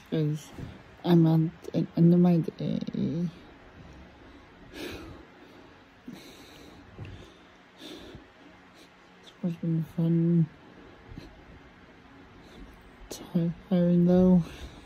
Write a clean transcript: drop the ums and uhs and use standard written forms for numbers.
because I'm at the end of my day. It's been fun. Tiring though.